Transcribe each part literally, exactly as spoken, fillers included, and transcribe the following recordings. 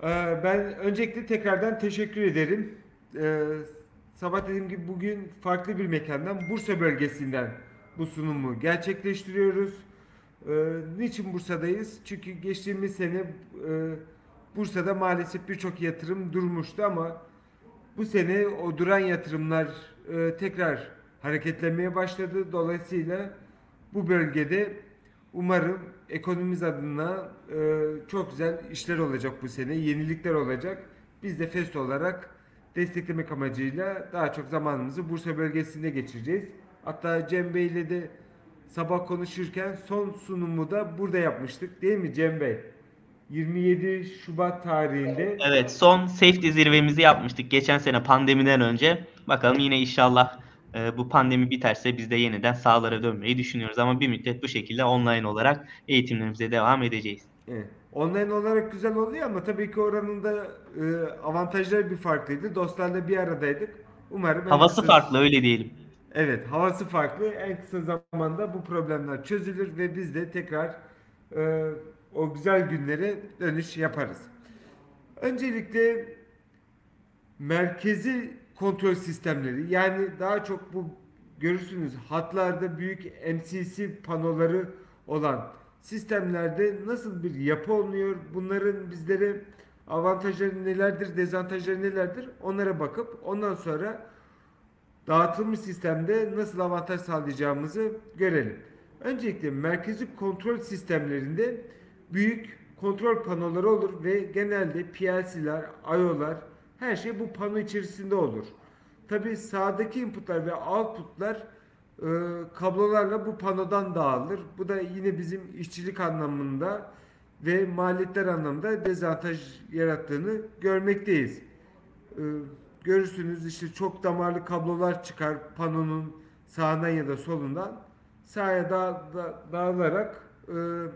Ee, Ben öncelikle tekrardan teşekkür ederim. Ee, Sabah dediğim gibi bugün farklı bir mekandan, Bursa bölgesinden bu sunumu gerçekleştiriyoruz. Ee, niçin Bursa'dayız? Çünkü geçtiğimiz sene e, Bursa'da maalesef birçok yatırım durmuştu ama bu sene o duran yatırımlar e, tekrar hareketlenmeye başladı. Dolayısıyla bu bölgede umarım ekonomimiz adına e, çok güzel işler olacak bu sene, yenilikler olacak. Biz de Festo olarak desteklemek amacıyla daha çok zamanımızı Bursa bölgesinde geçireceğiz. Hatta Cem Bey ile de sabah konuşurken son sunumu da burada yapmıştık, değil mi Cem Bey? yirmi yedi Şubat tarihinde. Evet, son safety zirvemizi yapmıştık geçen sene pandemiden önce. Bakalım yine inşallah e, bu pandemi biterse biz de yeniden sahalara dönmeyi düşünüyoruz. Ama bir müddet bu şekilde online olarak eğitimlerimize devam edeceğiz. Evet. Online olarak güzel oluyor ama tabii ki oranın da e, avantajları bir farklıydı. Dostlarla bir aradaydık. Umarım en Havası kısa farklı öyle diyelim. evet, havası farklı. En kısa zamanda bu problemler çözülür ve biz de tekrar e, o güzel günlere dönüş yaparız. Öncelikle merkezi kontrol sistemleri, yani daha çok bu görürsünüz hatlarda büyük M C C panoları olan sistemlerde nasıl bir yapı oluyor? Bunların bizlere avantajları nelerdir, dezavantajları nelerdir? Onlara bakıp ondan sonra dağıtılmış sistemde nasıl avantaj sağlayacağımızı görelim. Öncelikle merkezi kontrol sistemlerinde büyük kontrol panoları olur ve genelde P L C'ler, I O'lar, her şey bu pano içerisinde olur. Tabi sağdaki inputlar ve outputlar e, kablolarla bu panodan dağılır. Bu da yine bizim işçilik anlamında ve maliyetler anlamında dezavantaj yarattığını görmekteyiz. E, Görürsünüz işte çok damarlı kablolar çıkar panonun sağından ya da solundan sağa da, da, dağılarak e,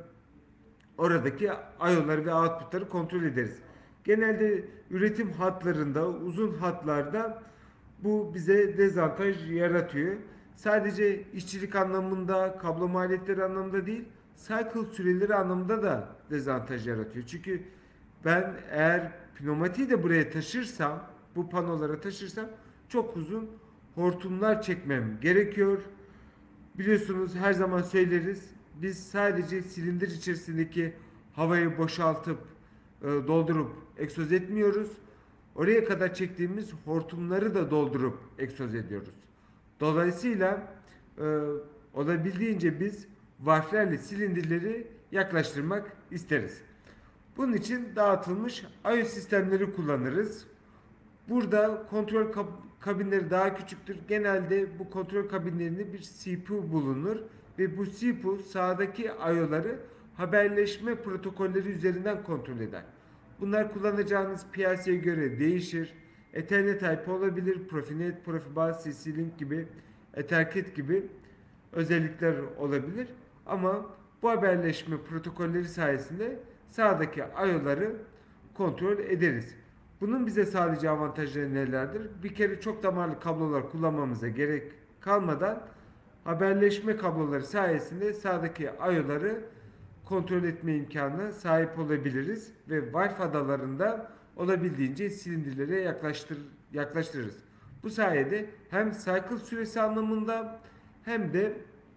oradaki I O'ları ve output'ları kontrol ederiz. Genelde üretim hatlarında, uzun hatlarda bu bize dezavantaj yaratıyor. Sadece işçilik anlamında, kablo maliyetleri anlamında değil, cycle süreleri anlamında da dezavantaj yaratıyor. Çünkü ben eğer pneumatiği de buraya taşırsam, bu panolara taşırsam çok uzun hortumlar çekmem gerekiyor. Biliyorsunuz her zaman söyleriz. Biz sadece silindir içerisindeki havayı boşaltıp e, doldurup egzoz etmiyoruz. Oraya kadar çektiğimiz hortumları da doldurup egzoz ediyoruz. Dolayısıyla e, olabildiğince biz valflerle silindirleri yaklaştırmak isteriz. Bunun için dağıtılmış I O sistemleri kullanırız. Burada kontrol kabinleri daha küçüktür. Genelde bu kontrol kabinlerinde bir C P U bulunur ve bu C P U sağdaki I O'ları haberleşme protokolleri üzerinden kontrol eder. Bunlar kullanacağınız P L C'ye göre değişir. Ethernet I P olabilir, Profinet, Profibus, C C Link gibi, Ethercat gibi özellikler olabilir. Ama bu haberleşme protokolleri sayesinde sağdaki I O'ları kontrol ederiz. Bunun bize sağlayacağı avantajları nelerdir? Bir kere çok damarlı kablolar kullanmamıza gerek kalmadan haberleşme kabloları sayesinde sağdaki I O'ları kontrol etme imkanına sahip olabiliriz ve Wi-Fi adalarında olabildiğince silindirlere yaklaştır, yaklaştırırız. Bu sayede hem cycle süresi anlamında hem de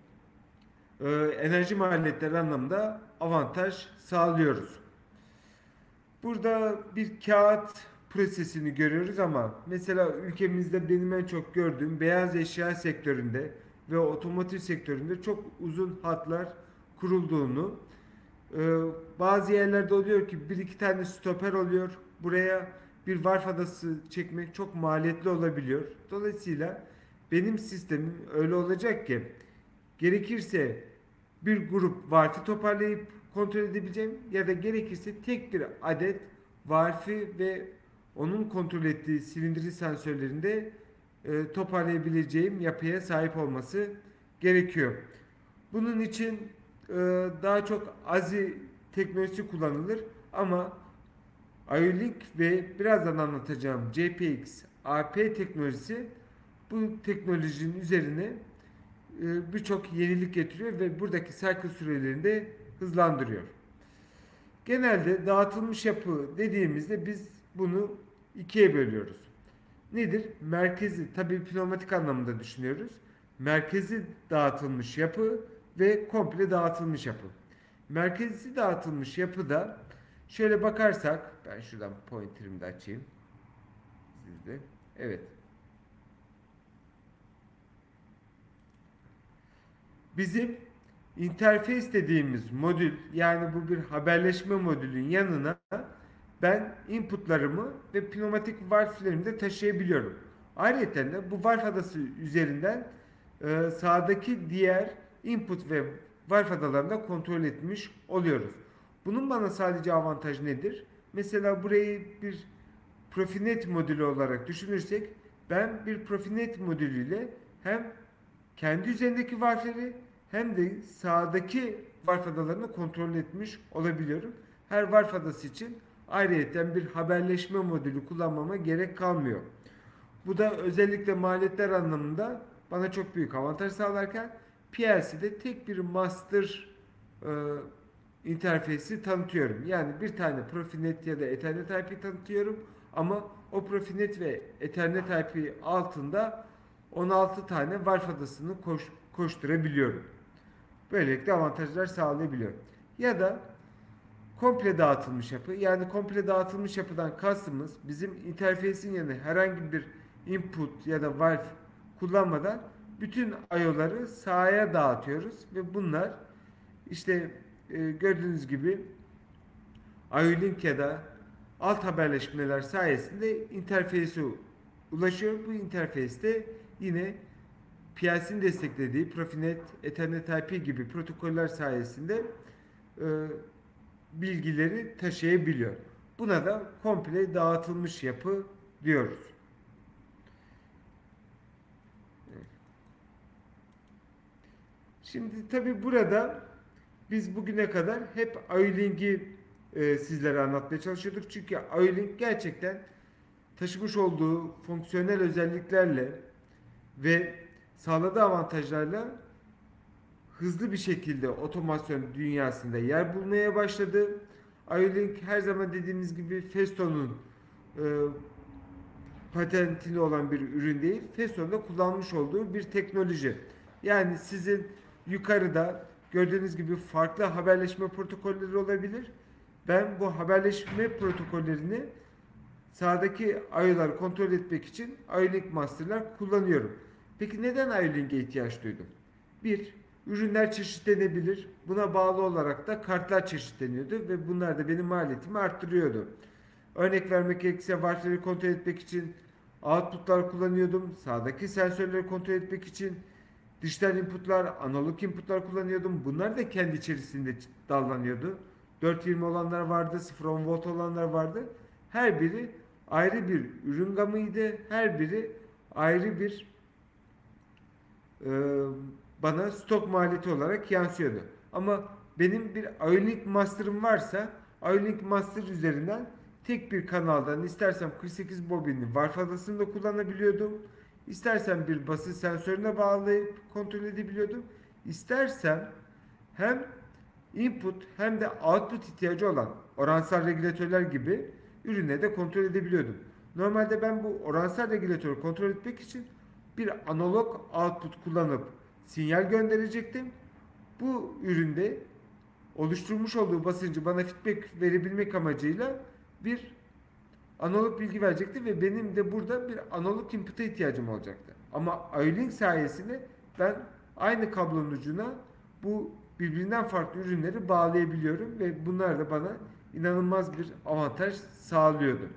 e, enerji maliyetleri anlamında avantaj sağlıyoruz. Burada bir kağıt prosesini görüyoruz ama mesela ülkemizde benim en çok gördüğüm beyaz eşya sektöründe ve otomotiv sektöründe çok uzun hatlar kurulduğunu, e, bazı yerlerde oluyor ki bir iki tane stoper oluyor. Buraya bir varf adası çekmek çok maliyetli olabiliyor. Dolayısıyla benim sistemim öyle olacak ki gerekirse bir grup varfi toparlayıp kontrol edebileceğim ya da gerekirse tek bir adet varfi ve onun kontrol ettiği silindiri sensörlerinde e, toparlayabileceğim yapıya sahip olması gerekiyor. Bunun için e, daha çok ASI teknolojisi kullanılır ama IO-Link ve birazdan anlatacağım J P X A P teknolojisi bu teknolojinin üzerine birçok yenilik getiriyor ve buradaki cycle sürelerini de hızlandırıyor. Genelde dağıtılmış yapı dediğimizde biz bunu ikiye bölüyoruz. Nedir? Merkezi, tabii pneumatik anlamında düşünüyoruz. Merkezi dağıtılmış yapı ve komple dağıtılmış yapı. Merkezi dağıtılmış yapıda şöyle bakarsak, ben şuradan pointerimi de açayım. Sizde. Evet. Bizim interface dediğimiz modül, yani bu bir haberleşme modülün yanına ben inputlarımı ve pneumatik valve'lerimi de taşıyabiliyorum. Ayrıca de bu valve adası üzerinden e, sağdaki diğer input ve valve adalarını da kontrol etmiş oluyoruz. Bunun bana sadece avantajı nedir? Mesela burayı bir Profinet modülü olarak düşünürsek, ben bir Profinet modülüyle hem kendi üzerindeki valve'leri hem de sağdaki valve adalarını kontrol etmiş olabiliyorum. Her valve adası için ayrıyeten bir haberleşme modülü kullanmama gerek kalmıyor. Bu da özellikle maliyetler anlamında bana çok büyük avantaj sağlarken P L C'de tek bir master e, interfeysi tanıtıyorum. Yani bir tane Profinet ya da Ethernet I P tanıtıyorum ama o Profinet ve Ethernet I P altında on altı tane valve adasını koş, koşturabiliyorum. Böylelikle avantajlar sağlayabiliyor. Ya da komple dağıtılmış yapı. Yani komple dağıtılmış yapıdan kastımız bizim interfeysin yanına herhangi bir input ya da valve kullanmadan bütün I O'ları sağa dağıtıyoruz ve bunlar işte e, gördüğünüz gibi I O-Link ya da alt haberleşmeler sayesinde interfeyse ulaşıyor. Bu interfeyste yine P L C'nin desteklediği Profinet, Ethernet I P gibi protokoller sayesinde e, bilgileri taşıyabiliyor. Buna da komple dağıtılmış yapı diyoruz. Şimdi tabi burada biz bugüne kadar hep I O-Link'i e, sizlere anlatmaya çalışıyorduk. Çünkü I O-Link gerçekten taşımış olduğu fonksiyonel özelliklerle ve sağladığı avantajlarla hızlı bir şekilde otomasyon dünyasında yer bulmaya başladı. I O-Link her zaman dediğimiz gibi Festo'nun e, patentili olan bir ürün değil. Festo'nun da kullanmış olduğu bir teknoloji. Yani sizin yukarıda gördüğünüz gibi farklı haberleşme protokolleri olabilir. Ben bu haberleşme protokollerini sağdaki I O'ları kontrol etmek için I O-Link Master'lar kullanıyorum. Peki neden I O-Link'e ihtiyaç duydum? Bir, ürünler çeşitlenebilir. Buna bağlı olarak da kartlar çeşitleniyordu ve bunlar da benim maliyetimi arttırıyordu. Örnek vermek gerekirse valve'leri kontrol etmek için output'lar kullanıyordum. Sağdaki sensörleri kontrol etmek için dijital input'lar, analog input'lar kullanıyordum. Bunlar da kendi içerisinde dallanıyordu. dört yirmi olanlar vardı, sıfır on volt olanlar vardı. Her biri ayrı bir ürün gamıydı. Her biri ayrı bir e, bana stok maliyeti olarak yansıyordu. Ama benim bir I O-Link Master'ım varsa I O-Link Master üzerinden tek bir kanaldan istersem kırk sekiz bobinli valve adasını da kullanabiliyordum. İstersem bir basınç sensörüne bağlayıp kontrol edebiliyordum. İstersem hem input hem de output ihtiyacı olan oransal regülatörler gibi ürüne de kontrol edebiliyordum. Normalde ben bu oransal regülatörü kontrol etmek için bir analog output kullanıp sinyal gönderecektim. Bu üründe oluşturmuş olduğu basıncı bana feedback verebilmek amacıyla bir analog bilgi verecekti ve benim de burada bir analog input'a ihtiyacım olacaktı. Ama I O-Link sayesinde ben aynı kablonun ucuna bu birbirinden farklı ürünleri bağlayabiliyorum ve bunlar da bana inanılmaz bir avantaj sağlıyordu.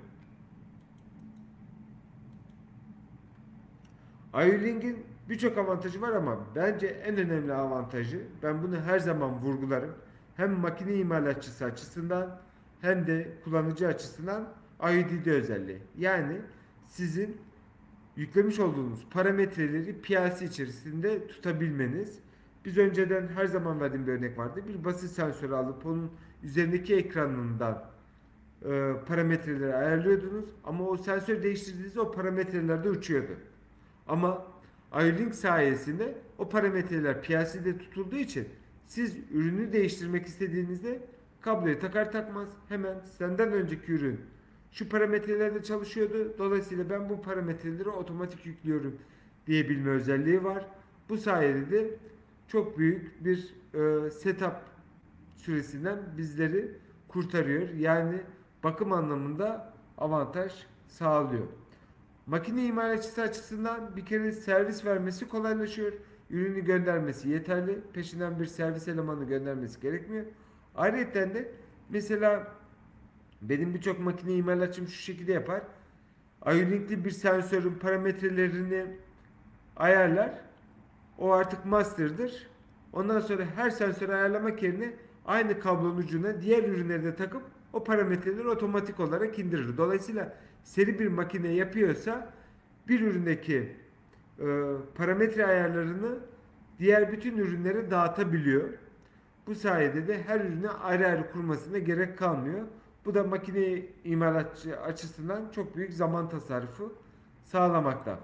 I O-Link'in birçok avantajı var ama bence en önemli avantajı, ben bunu her zaman vurgularım, hem makine imalatçısı açısından hem de kullanıcı açısından I O D D özelliği. Yani sizin yüklemiş olduğunuz parametreleri P L C içerisinde tutabilmeniz. Biz önceden her zaman verdiğim bir örnek vardı. Bir basınç sensörü alıp onun üzerindeki ekranından e, parametreleri ayarlıyordunuz. Ama o sensör değiştirdiğinizde o parametreler de uçuyordu. Ama I O-Link sayesinde o parametreler P L C'de tutulduğu için siz ürünü değiştirmek istediğinizde Kabloyu takar takmaz hemen senden önceki ürün şu parametrelerde çalışıyordu. Dolayısıyla ben bu parametreleri otomatik yüklüyorum diyebilme özelliği var. Bu sayede de çok büyük bir e, setup süresinden bizleri kurtarıyor. Yani bakım anlamında avantaj sağlıyor. Makine imalatçısı açısından bir kere servis vermesi kolaylaşıyor. Ürünü göndermesi yeterli. Peşinden bir servis elemanı göndermesi gerekmiyor. Ayrıca de mesela benim birçok makine imalatçım şu şekilde yapar. iOlink'li bir sensörün parametrelerini ayarlar. O artık master'dır. Ondan sonra her sensörü ayarlamak yerine aynı kablonun ucuna diğer ürünleri de takıp o parametreleri otomatik olarak indirir. Dolayısıyla seri bir makine yapıyorsa bir üründeki e, parametre ayarlarını diğer bütün ürünlere dağıtabiliyor. Bu sayede de her ürüne ayrı ayrı kurmasına gerek kalmıyor. Bu da makine imalatçı açısından çok büyük zaman tasarrufu sağlamakta.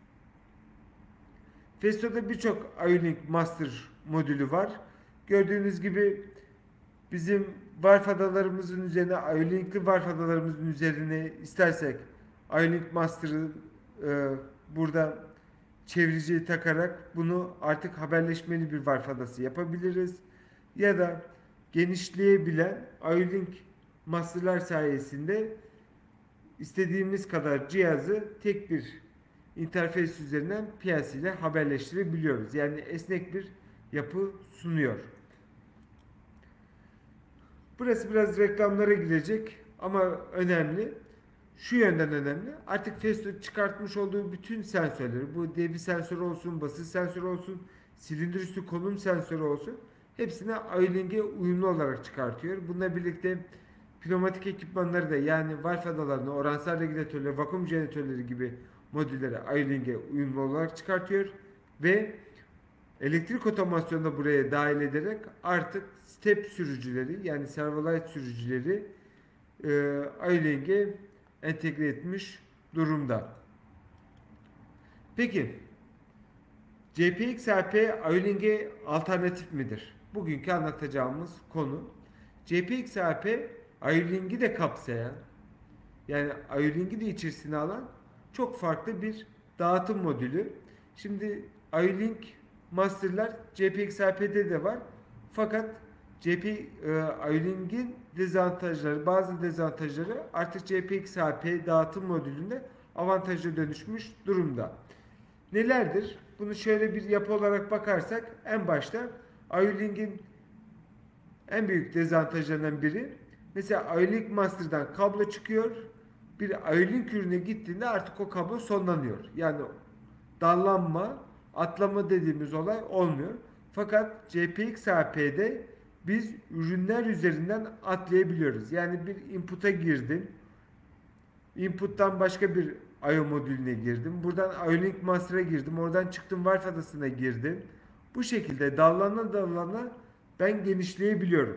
Festo'da birçok iOlink Master modülü var. Gördüğünüz gibi bizim warfadalarımızın üzerine, iOlink'li warfadalarımızın üzerine istersek iOlink Master'ı e, burada çevriciyi takarak bunu artık haberleşmeli bir warfadası yapabiliriz. Ya da genişleyebilen iOlink Master'lar sayesinde istediğimiz kadar cihazı tek bir interface üzerinden P L C ile haberleştirebiliyoruz. Yani esnek bir yapı sunuyor. Burası biraz reklamlara girecek ama önemli. Şu yönden önemli. Artık Festo çıkartmış olduğu bütün sensörleri, bu debi sensörü olsun, basınç sensörü olsun, silindir üstü konum sensörü olsun, hepsine iOlink'e uyumlu olarak çıkartıyor. Bununla birlikte pneumatik ekipmanları da, yani valf adalarını, oransal regülatörleri, vakum jeneratörleri gibi modülleri iOlink'e uyumlu olarak çıkartıyor ve elektrik otomasyonu da buraya dahil ederek artık step sürücüleri, yani servo-light sürücüleri e, iOlink'e entegre etmiş durumda. Peki J P X R P iOlink'e alternatif midir? Bugünkü anlatacağımız konu. J P X R P iOlink'i de kapsayan, yani iOlink'i de içerisine alan çok farklı bir dağıtım modülü. Şimdi iOlink Master'lar J P X R P'de de var. Fakat J P, e, iOlink'in dezavantajları, bazı dezavantajları artık J P X R P dağıtım modülünde avantaja dönüşmüş durumda. Nelerdir? Bunu şöyle bir yapı olarak bakarsak en başta iOlink'in en büyük dezavantajlarından biri, mesela iOlink Master'dan kablo çıkıyor. Bir iOlink ürüne gittiğinde artık o kablo sonlanıyor. Yani dallanma, atlama dediğimiz olay olmuyor. Fakat J P X R P'de biz ürünler üzerinden atlayabiliyoruz. Yani bir input'a girdim. Input'tan başka bir I O modülüne girdim. Buradan iOlink Master'a girdim. Oradan çıktım Valve adasına girdim. Bu şekilde dallana dallana ben genişleyebiliyorum.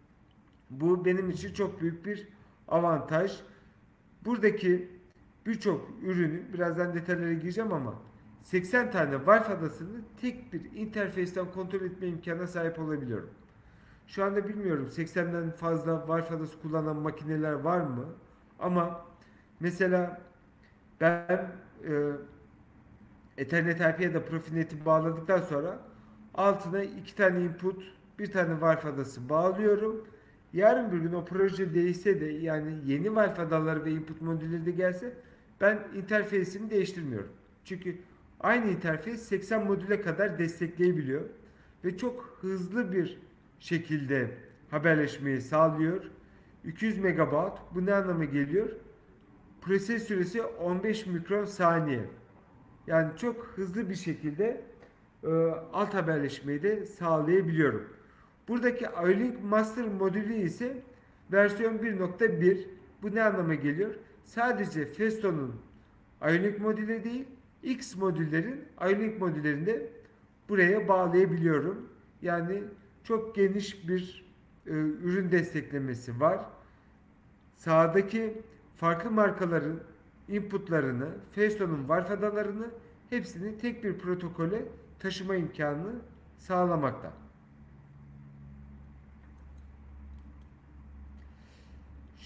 Bu benim için çok büyük bir avantaj. Buradaki birçok ürünü, birazdan detaylara gireceğim ama seksen tane Valve adasını tek bir interfeysten kontrol etme imkanına sahip olabiliyorum. Şu anda bilmiyorum seksenden fazla Valve adası kullanan makineler var mı? Ama mesela ben e, Ethernet I P ya da Profinet'i bağladıktan sonra altına iki tane input, bir tane Valve adası bağlıyorum. Yarın bir gün o proje değişse de, yani yeni Valve adaları ve input modülleri de gelse, ben interface'imi değiştirmiyorum. Çünkü aynı interface seksen modüle kadar destekleyebiliyor ve çok hızlı bir şekilde haberleşmeyi sağlıyor. iki yüz megabayt, bu ne anlama geliyor? Proses süresi on beş mikron saniye. Yani çok hızlı bir şekilde e, alt haberleşmeyi de sağlayabiliyorum. Buradaki iOlink Master modülü ise versiyon bir nokta bir. Bu ne anlama geliyor? Sadece Festo'nun iOlink modülü değil, X modüllerin iOlink modüllerini de buraya bağlayabiliyorum. Yani çok geniş bir e, ürün desteklemesi var. Sağdaki farklı markaların inputlarını, Festo'nun Valve adalarını hepsini tek bir protokole taşıma imkanını sağlamakta.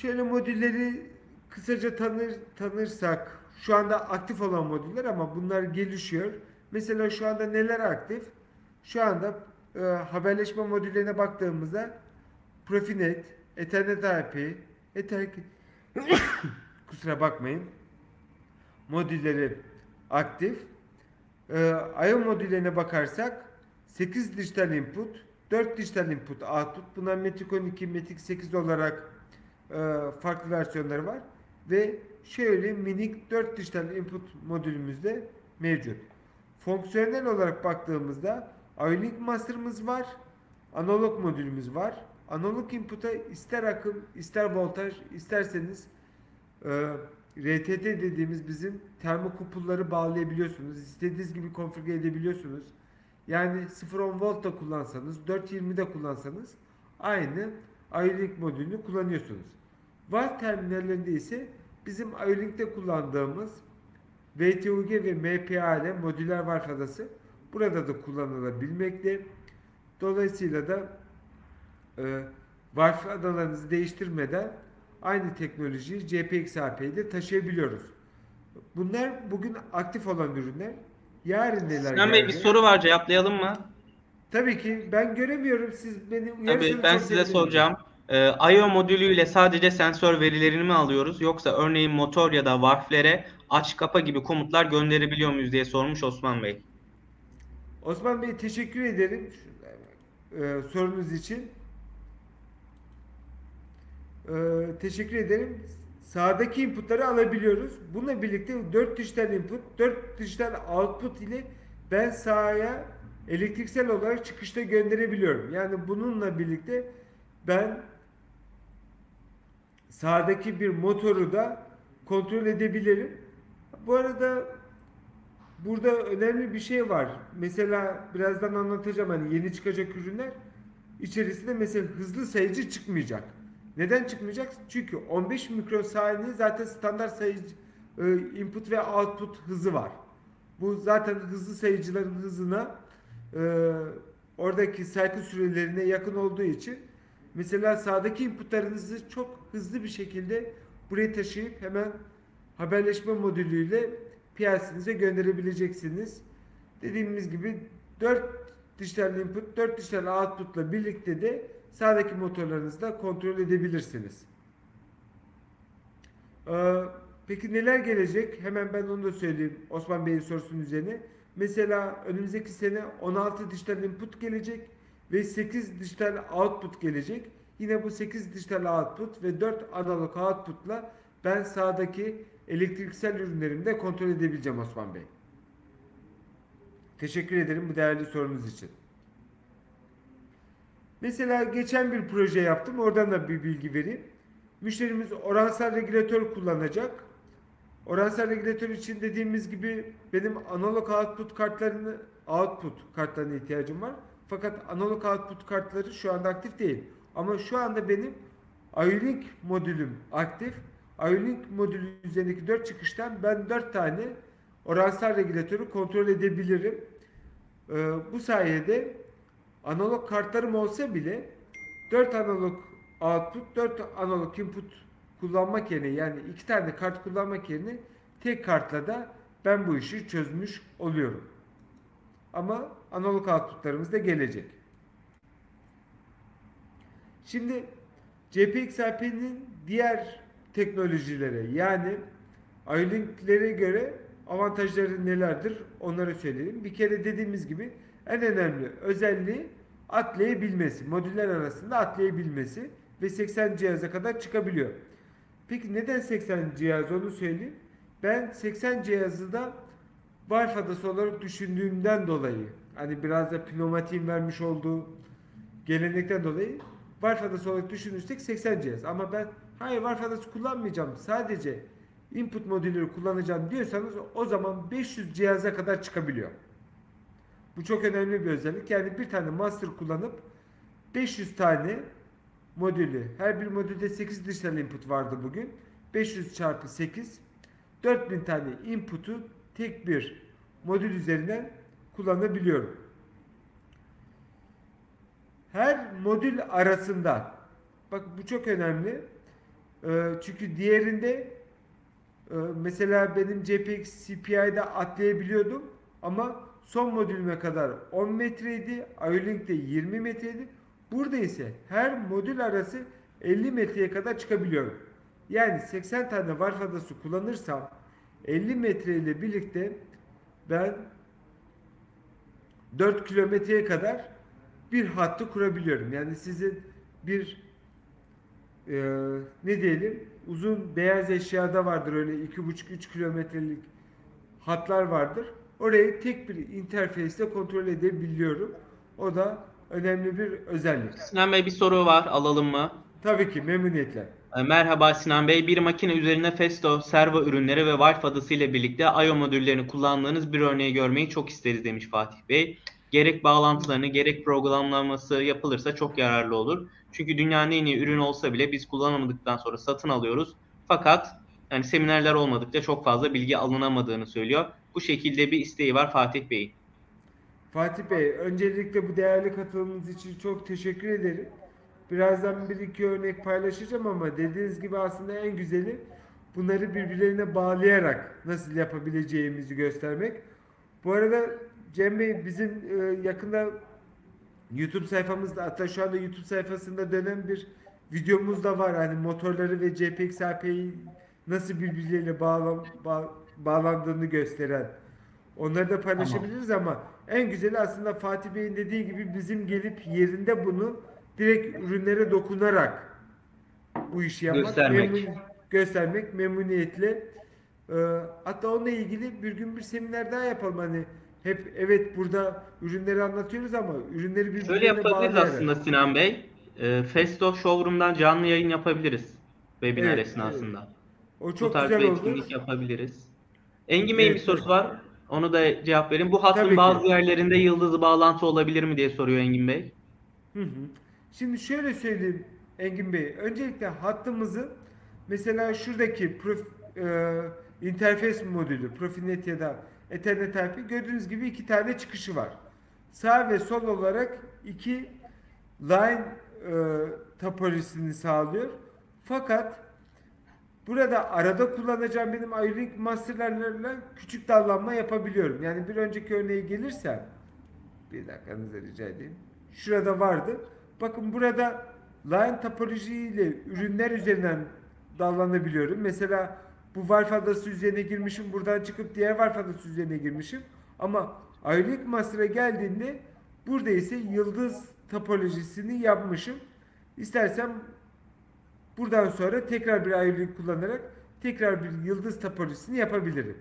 Şöyle modülleri kısaca tanır tanırsak, şu anda aktif olan modüller ama bunlar gelişiyor. Mesela şu anda neler aktif? Şu anda e, haberleşme modüllerine baktığımızda Profinet, Ethernet I P, Ethernet kusura bakmayın, modülleri aktif. Ee, I O modüllerine bakarsak sekiz dijital input, dört dijital input output. Bunlar Matic on iki, Matic sekiz olarak e, farklı versiyonları var. Ve şöyle minik dört dijital input modülümüz de mevcut. Fonksiyonel olarak baktığımızda I-Link Master'ımız var. Analog modülümüz var. Analog input'a ister akım, ister voltaj, isterseniz e, R T T dediğimiz bizim termokupulları bağlayabiliyorsunuz. İstediğiniz gibi konfigüre edebiliyorsunuz. Yani sıfır on volt da kullansanız, dört yirmi de kullansanız aynı I-Link modülünü kullanıyorsunuz. V A R terminallerinde ise bizim I-Link'te kullandığımız V T U G ve M P A ile modüler V A R fadası burada da kullanılabilmekte. Dolayısıyla da e, V A R fadalarınızı değiştirmeden aynı teknolojiyi J P X A P'de taşıyabiliyoruz. Bunlar bugün aktif olan ürünler. Yarın neler Sinan Bey, bir gelecek? soru var, cevaplayalım mı? Tabii ki ben göremiyorum. Siz beni Tabii uyarırsanız ben çok size sevinirim. soracağım. Ee, I O modülüyle sadece sensör verilerini mi alıyoruz, yoksa örneğin motor ya da varflere aç kapa gibi komutlar gönderebiliyor muyuz diye sormuş Osman Bey. Osman Bey, teşekkür ederim e, sorunuz için. E, teşekkür ederim. Sağdaki inputları alabiliyoruz. Bununla birlikte dört dijital input, dört dijital output ile ben sahaya elektriksel olarak çıkışta gönderebiliyorum. Yani bununla birlikte ben sağdaki bir motoru da kontrol edebilirim. Bu arada burada önemli bir şey var. Mesela birazdan anlatacağım, hani yeni çıkacak ürünler içerisinde mesela hızlı sayıcı çıkmayacak. Neden çıkmayacak? Çünkü on beş mikrosaniye zaten standart sayıcı e, input ve output hızı var. Bu zaten hızlı sayıcıların hızına e, oradaki cycle sürelerine yakın olduğu için mesela sağdaki inputlarınızı çok hızlı bir şekilde buraya taşıyıp hemen haberleşme modülüyle P L C'nize gönderebileceksiniz. Dediğimiz gibi dört dijital input, dört dijital output'la birlikte de sağdaki motorlarınızı da kontrol edebilirsiniz. Ee, peki neler gelecek? Hemen ben onu da söyleyeyim Osman Bey'in sorusunun üzerine. Mesela önümüzdeki sene on altı dijital input gelecek ve sekiz dijital output gelecek. Yine bu sekiz dijital output ve dört analog output'la ben sağdaki elektriksel ürünlerimi de kontrol edebileceğim Osman Bey. Teşekkür ederim bu değerli sorunuz için. Mesela geçen bir proje yaptım. Oradan da bir bilgi vereyim. Müşterimiz oransal regülatör kullanacak. Oransal regülatör için dediğimiz gibi benim analog output kartlarını output kartlarına ihtiyacım var. Fakat analog output kartları şu anda aktif değil. Ama şu anda benim I-Link modülüm aktif. I-Link modülü üzerindeki dört çıkıştan ben dört tane oransal regülatörü kontrol edebilirim. Ee, bu sayede analog kartlarım olsa bile dört analog output, dört analog input kullanmak yerine, yani iki tane kart kullanmak yerine tek kartla da ben bu işi çözmüş oluyorum. Ama analog outputlarımız da gelecek. Şimdi J P X A P'nin diğer teknolojilere, yani I-Link'lere göre avantajları nelerdir onları söyleyelim. Bir kere dediğimiz gibi en önemli özelliği atlayabilmesi. Modüller arasında atlayabilmesi ve seksen cihaza kadar çıkabiliyor. Peki neden seksen cihaz, onu söyleyeyim. Ben seksen cihazı da V A R fadası olarak düşündüğümden dolayı, hani biraz da pneumatiğin vermiş olduğu gelenekten dolayı V A R fadası olarak düşünürsek seksen cihaz. Ama ben hayır V A R fadası kullanmayacağım, sadece input modülleri kullanacağım diyorsanız o zaman beş yüz cihaza kadar çıkabiliyor. Bu çok önemli bir özellik. Yani bir tane master kullanıp beş yüz tane modülü, her bir modülde sekiz dijital input vardı bugün. beş yüz çarpı sekiz, dört bin tane input'u tek bir modül üzerinden kullanabiliyorum. Her modül arasında, bak bu çok önemli. E, çünkü diğerinde e, mesela benim J P X C P I'de atlayabiliyordum ama son modülüme kadar on metreydi. IO-Link'te yirmi metreydi. Burada ise her modül arası elli metreye kadar çıkabiliyorum. Yani seksen tane varf adası kullanırsam elli metre ile birlikte ben dört kilometreye kadar bir hattı kurabiliyorum. Yani sizin bir e, ne diyelim uzun beyaz eşyada vardır öyle iki buçuk üç kilometrelik hatlar vardır. Orayı tek bir interfeysle kontrol edebiliyorum. O da önemli bir özellik. Sinan Bey bir soru var, alalım mı? Tabii ki memnuniyetle. E, Merhaba Sinan Bey. Bir makine üzerine Festo, servo ürünleri ve Valve adası ile birlikte I O modüllerini kullandığınız bir örneği görmeyi çok isteriz demiş Fatih Bey. Gerek bağlantılarını gerek programlaması yapılırsa çok yararlı olur. Çünkü dünyanın en iyi ürün olsa bile biz kullanamadıktan sonra satın alıyoruz. Fakat yani seminerler olmadıkça çok fazla bilgi alınamadığını söylüyor. Bu şekilde bir isteği var Fatih Bey'in. Fatih Bey, öncelikle bu değerli katılımınız için çok teşekkür ederim. Birazdan bir iki örnek paylaşacağım ama dediğiniz gibi aslında en güzeli bunları birbirlerine bağlayarak nasıl yapabileceğimizi göstermek. Bu arada Cem Bey bizim e, yakında YouTube sayfamızda, hatta şu anda YouTube sayfasında dönen bir videomuz da var. Hani motorları ve J P X A P'yi nasıl birbirleriyle bağlan, bağ- bağlandığını gösteren. Onları da Tamam. paylaşabiliriz ama en güzeli aslında Fatih Bey'in dediği gibi bizim gelip yerinde bunu direkt ürünlere dokunarak bu işi yapmak, memnun Göstermek. göstermek memnuniyetle. Ee, hatta onunla ilgili bir gün bir seminer daha yapalım. Hani hep evet burada ürünleri anlatıyoruz ama ürünleri Şöyle birbirlerine yapabiliriz bağlayarak. aslında Sinan Bey. E, Festo Showroom'dan canlı yayın yapabiliriz webinar Evet, evet. esnasında. O Bu çok tarz güzel bir olur. etkinlik yapabiliriz. Engin Bey'in bir Evet, sorusu tabii. var. Onu da cevap vereyim. Bu hattın Tabii ki. bazı yerlerinde yıldızı bağlantı olabilir mi diye soruyor Engin Bey. Hı hı. Şimdi şöyle söyleyeyim Engin Bey. Öncelikle hattımızı mesela şuradaki prof, e, interface modülü, Profinet ya da Ethernet I P gördüğünüz gibi iki tane çıkışı var. Sağ ve sol olarak iki line e, topolojisini sağlıyor. Fakat burada arada kullanacağım benim IO-Link master'larla küçük dallanma yapabiliyorum. Yani bir önceki örneğe gelirsem bir dakikanızı rica edeyim. Şurada vardı. Bakın burada line topoloji ile ürünler üzerinden dallanabiliyorum. Mesela bu varf adası üzerine girmişim. Buradan çıkıp diğer varf adası üzerine girmişim. Ama aylık master'a geldiğinde burada ise yıldız topolojisini yapmışım. İstersem buradan sonra tekrar bir aylık kullanarak tekrar bir yıldız topolojisini yapabilirim.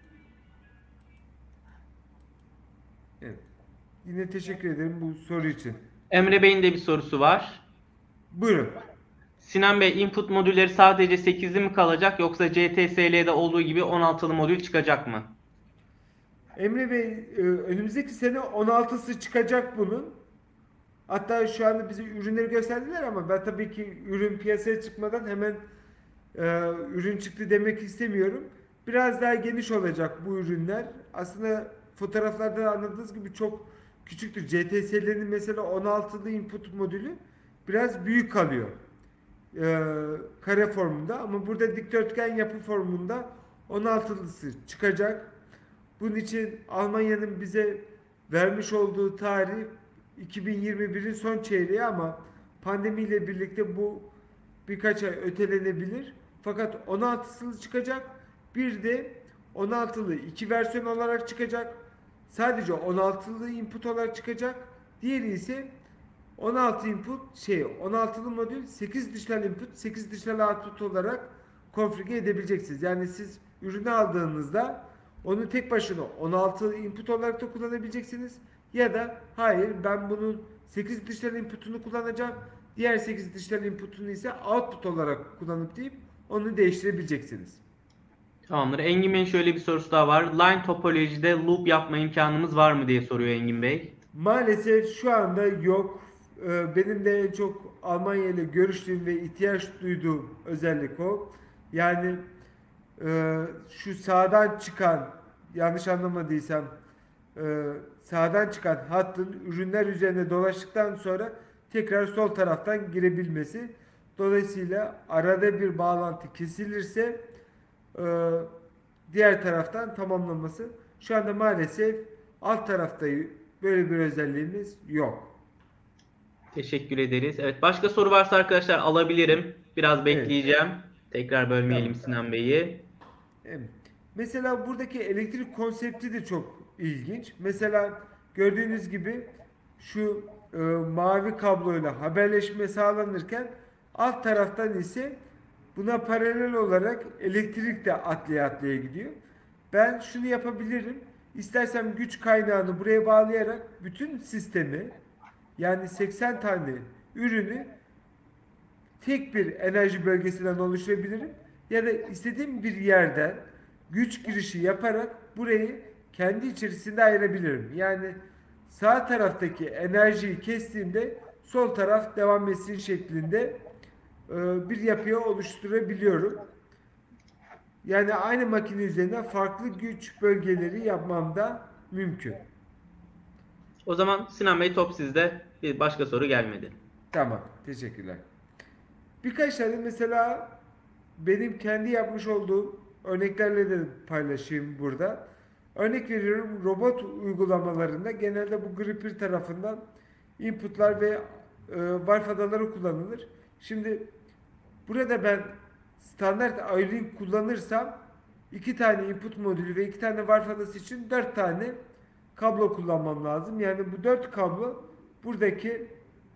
Evet. Yine teşekkür ederim bu soru için. Emre Bey'in de bir sorusu var. Buyurun. Sinan Bey, input modülleri sadece sekizli mi kalacak yoksa C T S L'de olduğu gibi on altılı modül çıkacak mı? Emre Bey, e, önümüzdeki sene on altısı çıkacak bunun. Hatta şu anda bize ürünleri gösterdiler ama ben tabii ki ürün piyasaya çıkmadan hemen e, ürün çıktı demek istemiyorum. Biraz daha geniş olacak bu ürünler. Aslında fotoğraflarda anladığınız gibi çok küçüktür. C T S L'nin mesela on altılı input modülü biraz büyük kalıyor. E, kare formunda ama burada dikdörtgen yapı formunda on altılısı çıkacak. Bunun için Almanya'nın bize vermiş olduğu tarih iki bin yirmi birin son çeyreği ama pandemiyle birlikte bu birkaç ay ötelenebilir. Fakat on altısı çıkacak. Bir de on altılı iki versiyon olarak çıkacak. Sadece on altılı input olarak çıkacak. Diğeri ise on altı input şey on altılı modül sekiz dijital input sekiz dijital output olarak konfigüre edebileceksiniz. Yani siz ürünü aldığınızda onu tek başına on altı input olarak da kullanabileceksiniz. Ya da hayır ben bunun sekiz dijital inputunu kullanacağım. Diğer sekiz dijital inputunu ise output olarak kullanıp deyip onu değiştirebileceksiniz. Tamamdır. Engin Bey'in şöyle bir sorusu daha var. Line topolojide loop yapma imkanımız var mı diye soruyor Engin Bey. Maalesef şu anda yok. Ee, Benim de en çok Almanya ile görüştüğüm ve ihtiyaç duyduğum özellik o. Yani e, şu sağdan çıkan, yanlış anlamadıysam e, sağdan çıkan hattın ürünler üzerine dolaştıktan sonra tekrar sol taraftan girebilmesi. Dolayısıyla arada bir bağlantı kesilirse e, diğer taraftan tamamlaması. Şu anda maalesef alt tarafta böyle bir özelliğimiz yok. Teşekkür ederiz. Evet, başka soru varsa arkadaşlar alabilirim. Biraz Evet. bekleyeceğim. Tekrar bölmeyelim Tamam. Sinan Bey'i. Evet. Mesela buradaki elektrik konsepti de çok ilginç. Mesela gördüğünüz gibi şu e, mavi kabloyla haberleşme sağlanırken alt taraftan ise buna paralel olarak elektrik de atlaya atlaya gidiyor. Ben şunu yapabilirim. İstersem güç kaynağını buraya bağlayarak bütün sistemi, yani seksen tane ürünü tek bir enerji bölgesinden oluşturabilirim. Ya da istediğim bir yerden güç girişi yaparak burayı kendi içerisinde ayırabilirim. Yani sağ taraftaki enerjiyi kestiğimde sol taraf devam etsin şeklinde e, bir yapıya oluşturabiliyorum. Yani aynı makine üzerinde farklı güç bölgeleri yapmam da mümkün. O zaman Sinan Bey, top sizde. Bir başka soru gelmedi. Tamam, teşekkürler. Birkaç tane mesela benim kendi yapmış olduğum örneklerle de paylaşayım burada. Örnek veriyorum, robot uygulamalarında genelde bu gripper tarafından inputlar ve e, varfadaları kullanılır. Şimdi burada ben standart I-Link kullanırsam iki tane input modülü ve iki tane varfadası için dört tane kablo kullanmam lazım. Yani bu dört kablo buradaki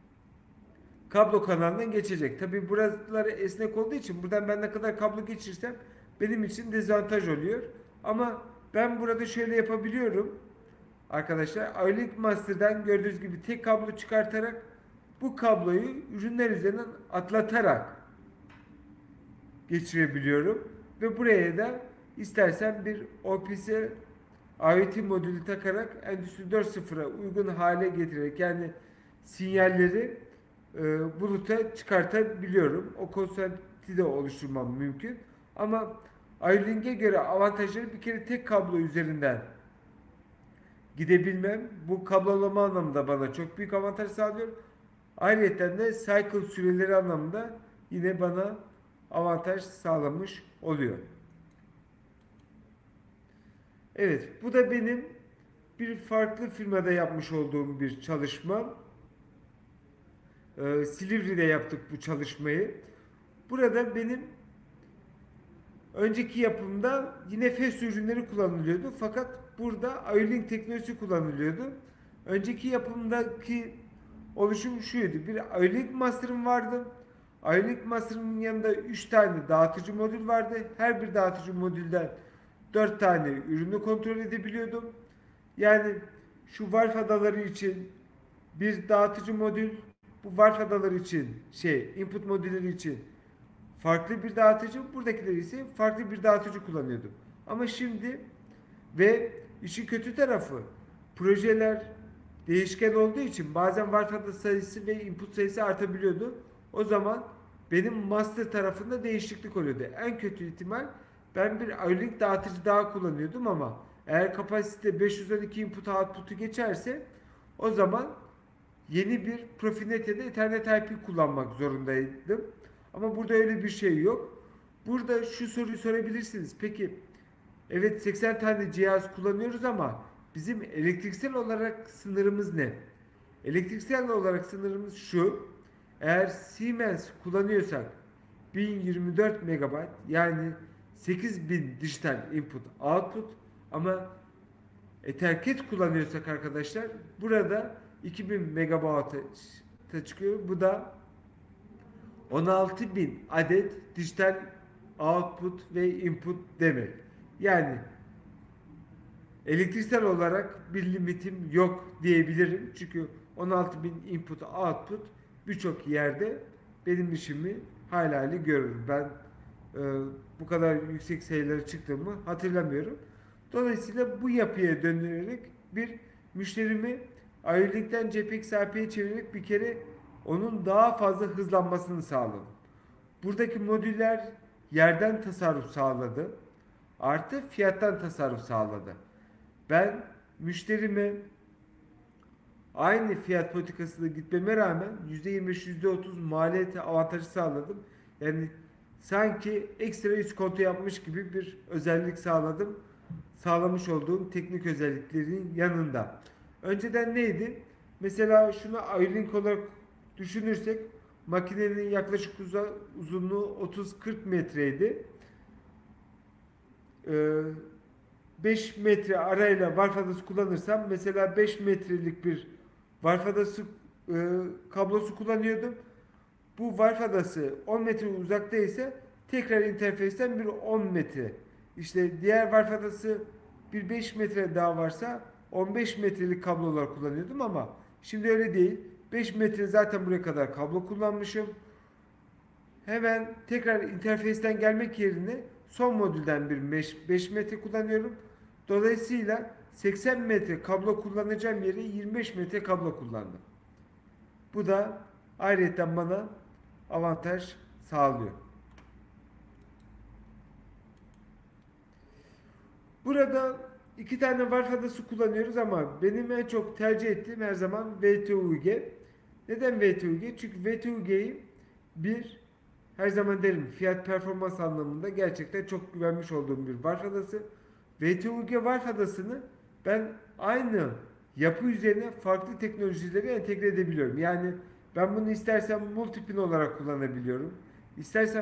kablo kanalından geçecek. Tabi buraları esnek olduğu için buradan ben ne kadar kablo geçirsem benim için dezavantaj oluyor. Ama ben burada şöyle yapabiliyorum. Arkadaşlar, I-Link Master'dan gördüğünüz gibi tek kablo çıkartarak bu kabloyu ürünler üzerinden atlatarak geçirebiliyorum. Ve buraya da istersen bir O P S IoT modülü takarak Endüstri dört nokta sıfıra uygun hale getirerek, yani sinyalleri e, buluta çıkartabiliyorum. O konsepti de oluşturmam mümkün. Ama I-Link'e göre avantajları, bir kere tek kablo üzerinden gidebilmem. Bu kablolama anlamında bana çok büyük avantaj sağlıyor. Ayrıca de cycle süreleri anlamında yine bana avantaj sağlamış oluyor. Evet, bu da benim bir farklı firmada yapmış olduğum bir çalışma. Ee, Silivri'de yaptık bu çalışmayı. Burada benim önceki yapımda yine F E S ürünleri kullanılıyordu. Fakat burada I-Link teknolojisi kullanılıyordu. Önceki yapımdaki oluşum şuydu. Bir I-Link Master'ım vardı. I-Link Master'ın yanında üç tane dağıtıcı modül vardı. Her bir dağıtıcı modülden dört tane ürünü kontrol edebiliyordum. Yani şu valf adaları için bir dağıtıcı modül, bu valf adaları için şey, input modülleri için farklı bir dağıtıcı, buradakileri ise farklı bir dağıtıcı kullanıyordum. Ama şimdi ve işin kötü tarafı, projeler değişken olduğu için bazen valf ada sayısı ve input sayısı artabiliyordu. O zaman benim master tarafında değişiklik oluyordu. En kötü ihtimal ben bir I-Link dağıtıcı daha kullanıyordum ama eğer kapasite beş yüz on iki input output'u geçerse o zaman yeni bir Profinet ya da Ethernet I P kullanmak zorundaydım. Ama burada öyle bir şey yok. Burada şu soruyu sorabilirsiniz. Peki, evet, seksen tane cihaz kullanıyoruz ama bizim elektriksel olarak sınırımız ne? Elektriksel olarak sınırımız şu. Eğer Siemens kullanıyorsak bin yirmi dört megabayt, yani sekiz bin dijital input output, ama Ethernet kullanıyorsak arkadaşlar burada iki bin megabayt'a çıkıyor. Bu da on altı bin adet dijital output ve input demek. Yani elektriksel olarak bir limitim yok diyebilirim. Çünkü on altı bin input output birçok yerde benim işimi halali görür. Ben e, bu kadar yüksek sayılara çıktığımı hatırlamıyorum. Dolayısıyla bu yapıya dönerek bir müşterimi I-Link'ten J P X A P'ye çevirerek bir kere onun daha fazla hızlanmasını sağladım. Buradaki modüller yerden tasarruf sağladı. Artı fiyattan tasarruf sağladı. Ben müşterime aynı fiyat politikasıyla gitmeme rağmen yüzde yirmi beş yüzde otuz maliyeti avantajı sağladım. Yani sanki ekstra iskonto yapmış gibi bir özellik sağladım. Sağlamış olduğum teknik özelliklerin yanında. Önceden neydi? Mesela şunu iLink olarak düşünürsek makinenin yaklaşık uzunluğu otuz kırk metreydi. Ee, beş metre arayla varfadası kullanırsam mesela beş metrelik bir varfadası e, kablosu kullanıyordum. Bu varfadası on metre uzakta ise tekrar interfeysten bir on metre. İşte diğer varfadası bir beş metre daha varsa on beş metrelik kablolar kullanıyordum ama şimdi öyle değil. beş metre zaten buraya kadar kablo kullanmışım. Hemen tekrar interfeysten gelmek yerine son modülden bir beş metre kullanıyorum. Dolayısıyla seksen metre kablo kullanacağım yere yirmi beş metre kablo kullandım. Bu da ayrıca bana avantaj sağlıyor. Burada iki tane varfadası kullanıyoruz ama benim en çok tercih ettiğim her zaman V T U G. Neden V T U G? Çünkü V T U G'yi bir her zaman derim fiyat performans anlamında gerçekten çok güvenmiş olduğum bir varfadası. V T U G varfadasını ben aynı yapı üzerine farklı teknolojileri entegre edebiliyorum. Yani ben bunu istersem multipin olarak kullanabiliyorum. İstersem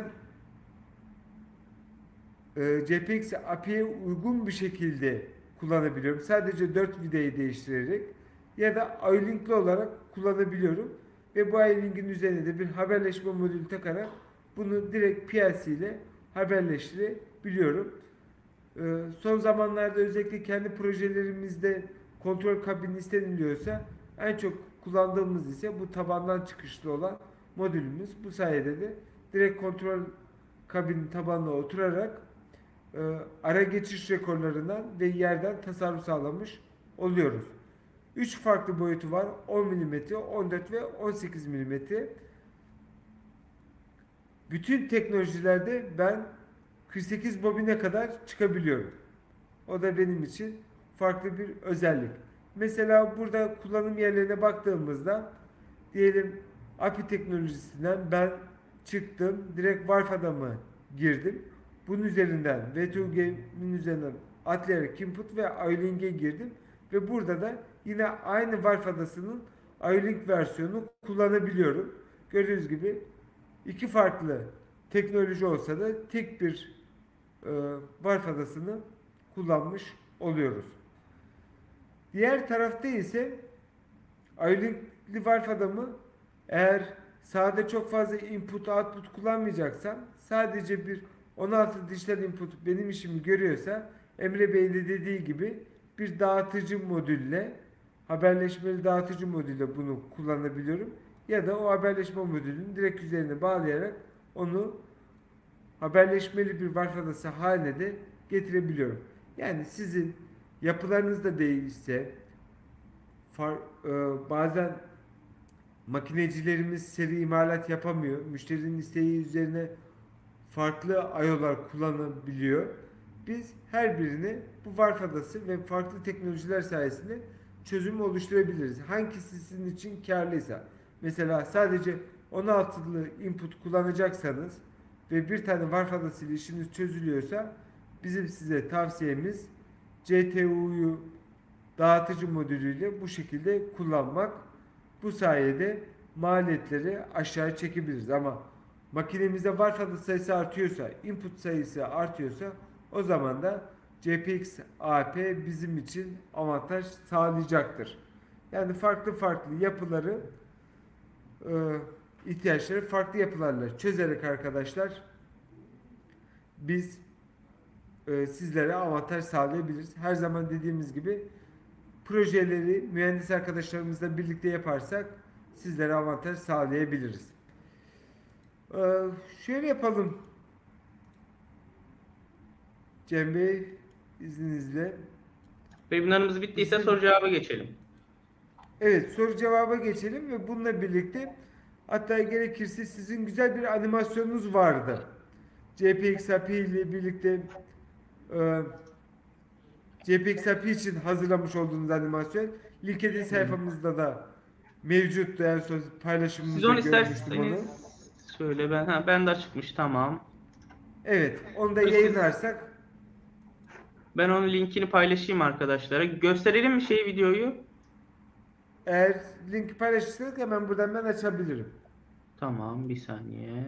e, J P X A P I'ye uygun bir şekilde kullanabiliyorum. Sadece dört vidayı değiştirerek ya da iLink'li olarak kullanabiliyorum. Ve bu iLink'in üzerine de bir haberleşme modülü takarak bunu direkt P L C ile haberleştirebiliyorum. Ee, son zamanlarda özellikle kendi projelerimizde kontrol kabini isteniliyorsa en çok kullandığımız ise bu tabandan çıkışlı olan modülümüz. Bu sayede de direkt kontrol kabinin tabanına oturarak e, ara geçiş rekorlarından ve yerden tasarruf sağlamış oluyoruz. üç farklı boyutu var. on milimetre, on dört ve on sekiz milimetre. Bütün teknolojilerde ben kırk sekiz bobine kadar çıkabiliyorum. O da benim için farklı bir özellik. Mesela burada kullanım yerlerine baktığımızda diyelim A P I teknolojisinden ben çıktım. Direkt Wi-Fi'da mı girdim? Bunun üzerinden V T U G'nin üzerinden atlayarak input ve iLink'e girdim. Ve burada da yine aynı Wi-Fi'dasının iLink versiyonu kullanabiliyorum. Gördüğünüz gibi iki farklı teknoloji olsa da tek bir e, Wi-Fi'dasını kullanmış oluyoruz. Diğer tarafta ise iLink'li Wi-Fi'da mı eğer sahada çok fazla input output kullanmayacaksam sadece bir on altı dijital input benim işimi görüyorsa Emre Bey'in de dediği gibi bir dağıtıcı modülle haberleşmeli dağıtıcı modülle bunu kullanabiliyorum. Ya da o haberleşme modülünü direkt üzerine bağlayarak onu haberleşmeli bir Wi-Fi'dası haline de getirebiliyorum. Yani sizin yapılarınız da değişse far, e, bazen makinecilerimiz seri imalat yapamıyor. Müşterinin isteği üzerine farklı I O'lar kullanabiliyor. Biz her birini bu Wi-Fi'dası ve farklı teknolojiler sayesinde çözüm oluşturabiliriz. Hangisi sizin için karlıysa. Mesela sadece on altılı input kullanacaksanız ve bir tane Wi-Fi'dası ile işiniz çözülüyorsa bizim size tavsiyemiz C T U'yu dağıtıcı modülüyle bu şekilde kullanmak. Bu sayede maliyetleri aşağı çekebiliriz ama makinemizde Wi-Fi sayısı artıyorsa, input sayısı artıyorsa o zaman da J P X A P bizim için avantaj sağlayacaktır. Yani farklı farklı yapıları e, ihtiyaçları farklı yapılarla çözerek arkadaşlar biz e, sizlere avantaj sağlayabiliriz. Her zaman dediğimiz gibi projeleri mühendis arkadaşlarımızla birlikte yaparsak sizlere avantaj sağlayabiliriz. Ee, şöyle yapalım. Cem Bey izninizle. Webinarımız bittiyse Bizim... soru cevaba geçelim. Evet, soru cevaba geçelim ve bununla birlikte hatta gerekirse sizin güzel bir animasyonunuz vardı. J P X A P I ile birlikte e, JPEG A P I için hazırlamış olduğumuz animasyon. LinkedIn sayfamızda da mevcuttu. En son Siz paylaşımımızda onu görmüştüm onu. isterseniz şöyle ben ha ben de açıkmış tamam. Evet, onu da Siz, yayınlarsak ben onun linkini paylaşayım arkadaşlara. Gösterelim mi şey videoyu? eğer linki paylaşırsanız hemen buradan ben açabilirim. Tamam bir saniye.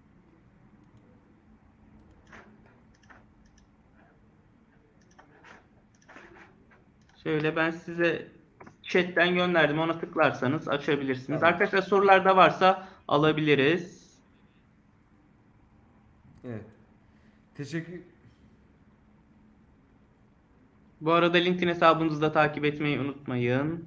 Şöyle ben size chatten gönderdim. Ona tıklarsanız açabilirsiniz. Tamam. Arkadaşlar sorular da varsa alabiliriz. Evet. Teşekkür. Bu arada LinkedIn hesabınızı da takip etmeyi unutmayın.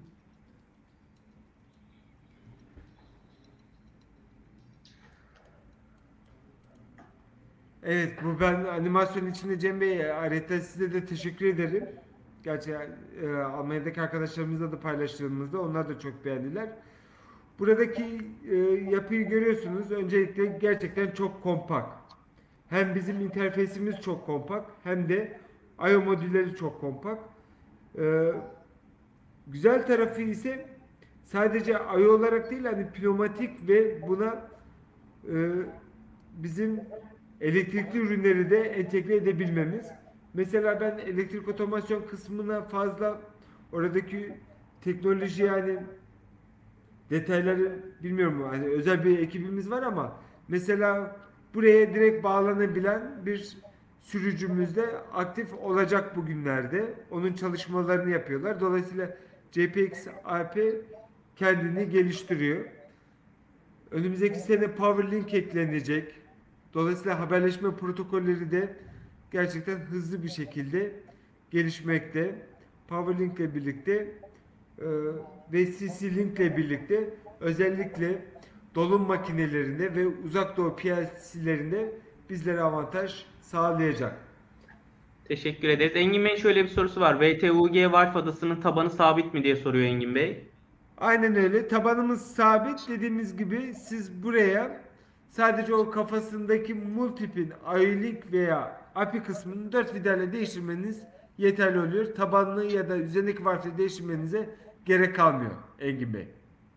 Evet, bu ben animasyon içinde Cem Bey, ayrıca size de teşekkür ederim. Gerçi e, Almanya'daki arkadaşlarımızla da paylaştığımızda onlar da çok beğendiler. Buradaki e, yapıyı görüyorsunuz. Öncelikle gerçekten çok kompakt. Hem bizim interfeysimiz çok kompakt hem de I O modülleri çok kompakt. E, güzel tarafı ise sadece I O olarak değil, hani pneumatik ve buna e, bizim elektrikli ürünleri de entegre edebilmemiz. Mesela ben elektrik otomasyon kısmına fazla oradaki teknoloji, yani detayları bilmiyorum, hani özel bir ekibimiz var ama mesela buraya direkt bağlanabilen bir sürücümüz de aktif olacak bugünlerde. Onun çalışmalarını yapıyorlar. Dolayısıyla JPEG A P I kendini geliştiriyor. Önümüzdeki sene PowerLink eklenecek. Dolayısıyla haberleşme protokolleri de gerçekten hızlı bir şekilde gelişmekte. PowerLink ile birlikte e, ve C C Link ile birlikte özellikle dolum makinelerinde ve uzak doğu P L C'lerinde bizlere avantaj sağlayacak. Teşekkür ederiz. Engin Bey'in şöyle bir sorusu var. V T U G Valve adasının tabanı sabit mi diye soruyor Engin Bey. Aynen öyle. Tabanımız sabit. Dediğimiz gibi siz buraya sadece o kafasındaki multipin I-Link veya A P I kısmını dört vidayla değiştirmeniz yeterli oluyor. Tabanını ya da üzerindeki valve'leri değiştirmenize gerek kalmıyor Engin Bey.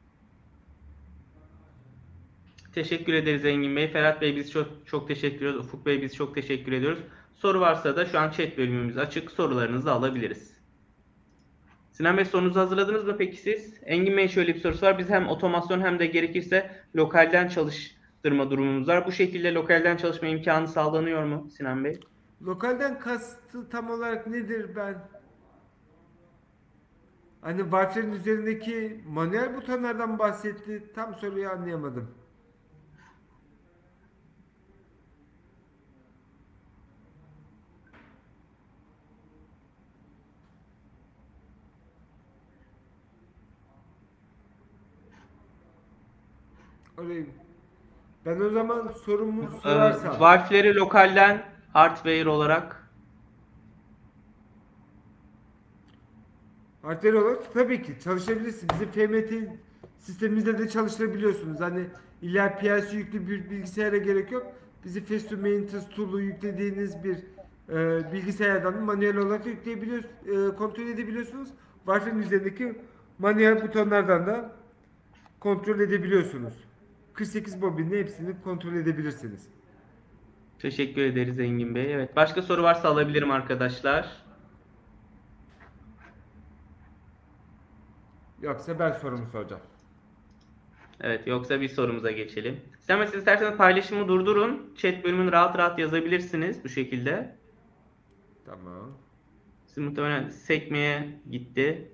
Teşekkür ederiz Engin Bey. Ferhat Bey biz çok çok teşekkür ediyoruz. Ufuk Bey biz çok teşekkür ediyoruz. Soru varsa da şu an chat bölümümüz açık. Sorularınızı alabiliriz. Sinan Bey sorunuzu hazırladınız mı peki siz? Engin Bey şöyle bir sorusu var. Biz hem otomasyon hem de gerekirse lokalden çalıştırma durumumuz var. Bu şekilde lokalden çalışma imkanı sağlanıyor mu Sinan Bey? Lokalden kastı tam olarak nedir ben? Hani valve'lerin üzerindeki manuel butonlardan bahsetti. Tam soruyu anlayamadım. Orayı. Ben o zaman sorumu Ee, sorarsam. valve'leri lokalden hardware olarak Hardware olarak tabii ki çalışabilirsiniz. Bizim F M T sistemimizde de çalıştırabiliyorsunuz. Hani illa P L C yüklü bir bilgisayara gerek yok. Bizi Face to Maintenance Tool'u yüklediğiniz bir e, bilgisayardan manuel olarak yükleyebiliyorsunuz, e, kontrol edebiliyorsunuz. Valve'in üzerindeki manuel butonlardan da kontrol edebiliyorsunuz. kırk sekiz bobinle hepsini kontrol edebilirsiniz. teşekkür ederiz Engin Bey. Evet, başka soru varsa alabilirim arkadaşlar. Yoksa ben sorumu soracağım. Evet, yoksa bir sorumuza geçelim. Sen siz isterseniz paylaşımı durdurun. Chat bölümünü rahat rahat yazabilirsiniz bu şekilde. Tamam. Siz muhtemelen sekmeye gitti.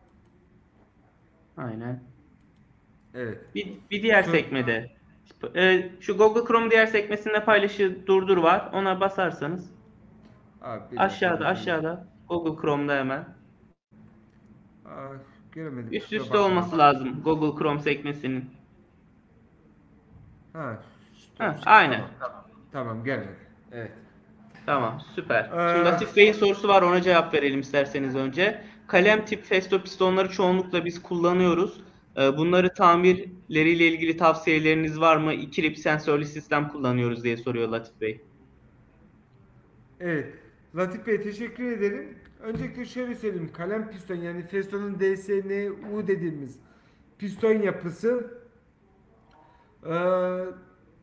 Aynen. Evet. Bir, bir diğer Sor- sekmede. Ee, şu Google Chrome diğer sekmesinde paylaşı durdur var. Ona basarsanız. Abi bir dakika Aşağıda gözünü- aşağıda. Google Chrome'da hemen. Aa, göremedim, Üst kusura üste bakmayın. olması lazım Google Chrome sekmesinin. Ha, şu- Ha, şu- aynen. Tamam. Tamam, gelmedi. Evet. Tamam, süper. Ee, Şimdi Latif Bey'in sorusu var, ona cevap verelim isterseniz önce. Kalem tip Festo pistonları çoğunlukla biz kullanıyoruz. Ee, Bunları tamirleriyle ilgili tavsiyeleriniz var mı? İki rip sensörlü sistem kullanıyoruz diye soruyor Latif Bey. Evet. Latif Bey teşekkür ederim. öncelikle şöyle söyleyeyim. Kalem piston yani Festo'nun D S N U dediğimiz piston yapısı eee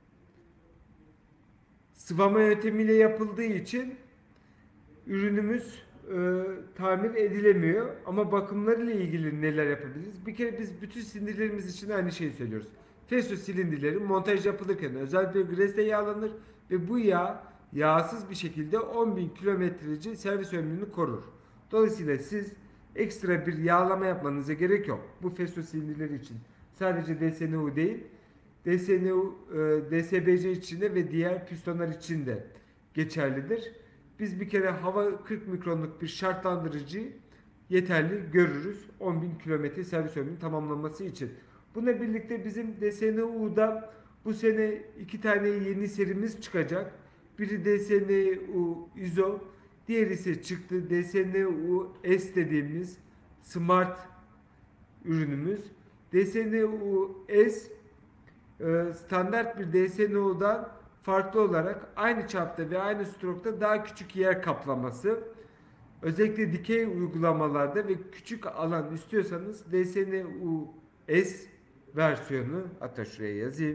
sıvama yöntemiyle yapıldığı için ürünümüz e, tamir edilemiyor. Ama bakımlarıyla ilgili neler yapabiliriz? Bir kere biz bütün sindirlerimiz için aynı şeyi söylüyoruz. Festo silindirleri montaj yapılırken özel bir grezle yağlanır ve bu yağ yağsız bir şekilde on bin kilometreci servis ömrünü korur. Dolayısıyla siz ekstra bir yağlama yapmanıza gerek yok. Bu Festo silindirleri için sadece D S N U değil, D S N U, e, D S B C için de ve diğer pistonlar için de geçerlidir. Biz bir kere hava kırk mikronluk bir şartlandırıcı yeterli görürüz on bin kilometre servis ömrünün tamamlanması için. Bununla birlikte bizim D S N U'da bu sene iki tane yeni serimiz çıkacak. Biri D S N U ISO, diğeri ise çıktı D S N U S dediğimiz smart ürünümüz. D S N U S standart bir D S N U'dan farklı olarak aynı çapta ve aynı strokta daha küçük yer kaplaması. Özellikle dikey uygulamalarda ve küçük alan istiyorsanız D S N U S versiyonu, hatta şuraya yazayım.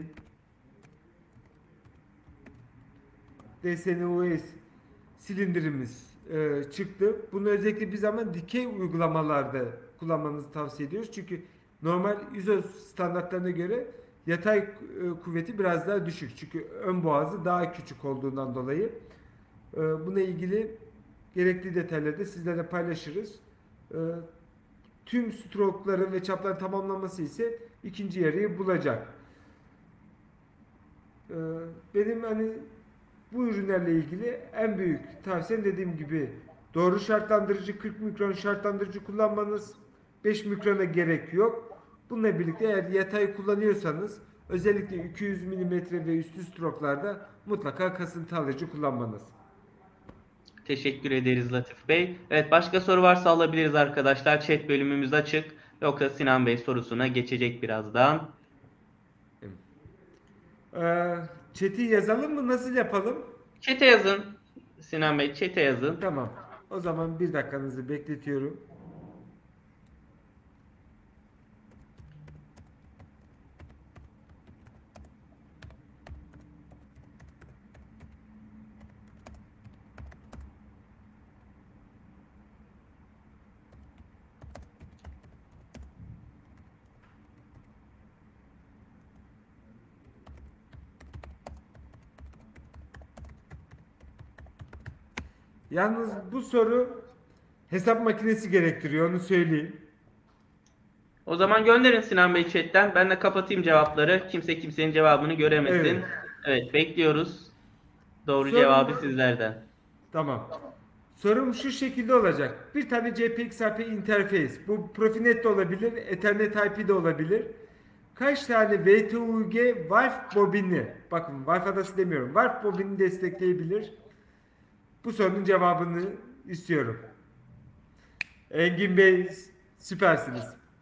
D S N U S silindirimiz e, çıktı. Bunu özellikle biz ama dikey uygulamalarda kullanmanızı tavsiye ediyoruz. Çünkü normal ISO standartlarına göre yatay e, kuvveti biraz daha düşük. Çünkü ön boğazı daha küçük olduğundan dolayı. E, buna ilgili gerekli detayları da sizlerle paylaşırız. E, tüm stroke'ların ve çapların tamamlanması ise ikinci yarıyı bulacak. E, benim hani bu ürünlerle ilgili en büyük tavsiyem dediğim gibi doğru şartlandırıcı, kırk mikron şartlandırıcı kullanmanız. beş mikrona gerek yok. Bununla birlikte eğer yatay kullanıyorsanız özellikle iki yüz milimetre ve üstü stroke'larda mutlaka kasıntı alıcı kullanmanız. Teşekkür ederiz Latif Bey. Evet, başka soru varsa alabiliriz arkadaşlar. Chat bölümümüz açık. Yoksa Sinan Bey sorusuna geçecek birazdan. Ee, chat'i yazalım mı? Nasıl yapalım? Chat'e yazın. Sinan Bey chat'e yazın. Tamam. O zaman bir dakikanızı bekletiyorum. Yalnız bu soru hesap makinesi gerektiriyor, onu söyleyeyim. O zaman gönderin Sinan Bey chat'ten. Ben de kapatayım cevapları. Kimse kimsenin cevabını göremesin. Evet, Evet, bekliyoruz. Doğru Sorun- cevabı sizlerden. tamam. Sorum şu şekilde olacak. Bir tane C P X R P interface. Bu Profinet de olabilir, Ethernet I P de olabilir. Kaç tane V T U G Warp bobini, bakın Warp adası demiyorum, Warp bobini destekleyebilir? Bu sorunun cevabını istiyorum. Engin Bey süpersiniz.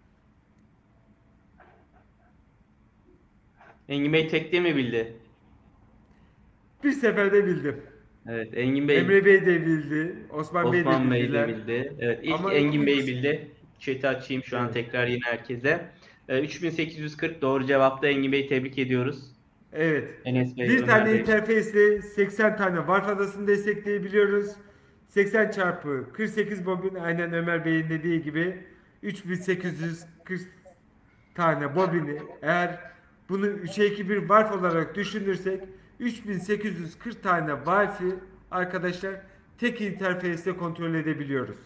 Engin Bey tekte mi bildi? Bir seferde bildim. Evet, Engin Bey, Emre Bey de bildi. Osman, Bey de Osman Bey de bildiler. bildi. Evet, ilk Ama Engin Bey ilk- bildi. Chat'i açayım şu an Evet. tekrar yine herkese. Ee, üç bin sekiz yüz kırk doğru cevapta. Engin Bey tebrik ediyoruz. Evet. Enes Bey, Bir Ömer tane Bey. interface'le seksen tane Warp adasını destekleyebiliyoruz. seksen çarpı kırk sekiz bobin, aynen Ömer Bey'in dediği gibi üç bin sekiz yüz kırk tane bobini, eğer bunu üçe iki bir Warp olarak düşünürsek üç bin sekiz yüz kırk tane Wi-Fi arkadaşlar tek interface'le kontrol edebiliyoruz.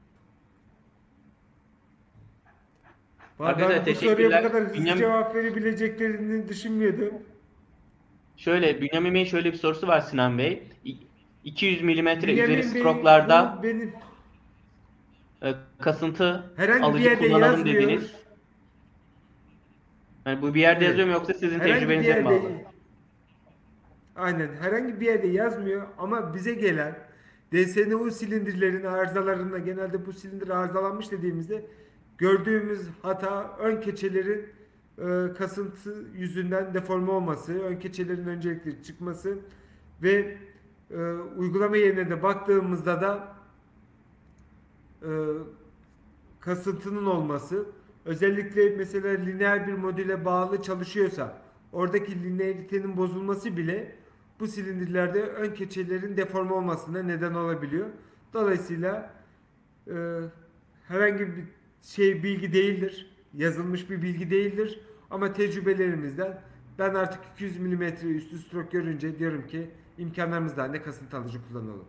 Arkadaşlar, Ben bu soruya bu teşekkürler. kadar hızlı Bünyamin- cevap verebileceklerini düşünmüyordum. Şöyle, Bünyamin Bey'in şöyle bir sorusu var Sinan Bey. İ- iki yüz milimetre üzeri Bünyamin Bey, stroke'larda bu benim e, kasıntı herhangi bir alıcı yerde kullanalım yazmıyor. dediniz. Yani bu bir yerde Evet. yazıyor mu yoksa sizin Herhangi bir tecrübenize mi yerde, bağlı? aynen herhangi bir yerde yazmıyor ama bize gelen D S N U silindirlerin arızalarında, genelde bu silindir arızalanmış dediğimizde gördüğümüz hata ön keçelerin e, kasıntı yüzünden deforme olması, ön keçelerin öncelikle çıkması ve e, uygulama yerine de baktığımızda da e, kasıntının olması, özellikle mesela lineer bir modüle bağlı çalışıyorsa oradaki lineeritenin bozulması bile bu silindirlerde ön keçelerin deforme olmasına neden olabiliyor. Dolayısıyla e, herhangi bir şey bilgi değildir. Yazılmış bir bilgi değildir. Ama tecrübelerimizden ben artık iki yüz milimetre üstü stroke görünce diyorum ki imkanlarımız dahilinde kasıntı alıcı kullanalım.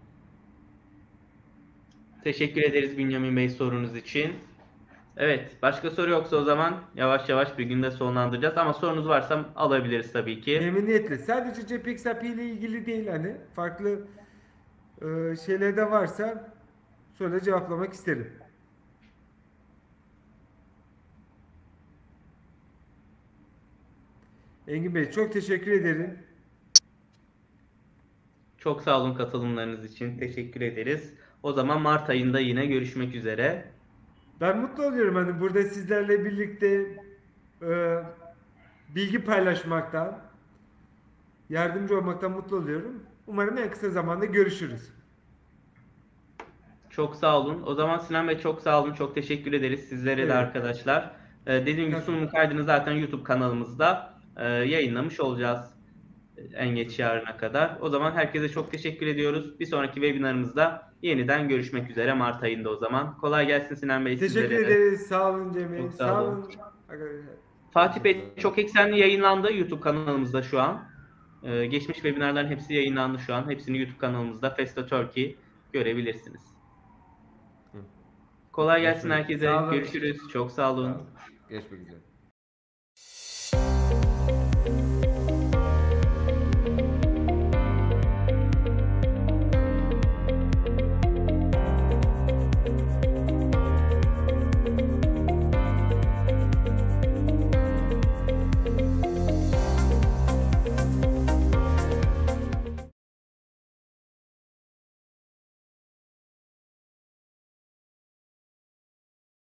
Teşekkür ederiz Bünyamin Bey sorunuz için. Evet, başka soru yoksa o zaman yavaş yavaş bir günde sonlandıracağız. Ama sorunuz varsa alabiliriz tabii ki. Memnuniyetle. Sadece cep X R P ile ilgili değil, hani farklı e, şeyler de varsa söyle, cevaplamak isterim. Engin Bey çok teşekkür ederim. Çok sağ olun katılımlarınız için. Teşekkür ederiz. O zaman Mart ayında yine görüşmek üzere. Ben mutlu oluyorum hani burada sizlerle birlikte e, bilgi paylaşmaktan, yardımcı olmaktan mutlu oluyorum. Umarım en kısa zamanda görüşürüz. Çok sağ olun. O zaman Sinan Bey çok sağ olun. Çok teşekkür ederiz sizlere de Evet. arkadaşlar. Ee, dediğim gibi sunum kaydını zaten YouTube kanalımızda e, yayınlamış olacağız en geç yarına kadar. O zaman herkese çok teşekkür ediyoruz. Bir sonraki webinarımızda yeniden görüşmek üzere Mart ayında o zaman. Kolay gelsin Sinan Bey Teşekkür sizlere de. ederiz. Sağ olun Cem Bey. Çok sağ Sağ olun. olun. Fatih Bey çok eksenli yayınlandı YouTube kanalımızda şu an. Ee, geçmiş webinarların hepsi yayınlandı şu an. Hepsini YouTube kanalımızda Festo Turkey görebilirsiniz. Kolay gelsin Görüşmek üzere. herkese. Sağ olun. Görüşürüz. Çok sağ olun. Sağ olun. Görüşmek üzere.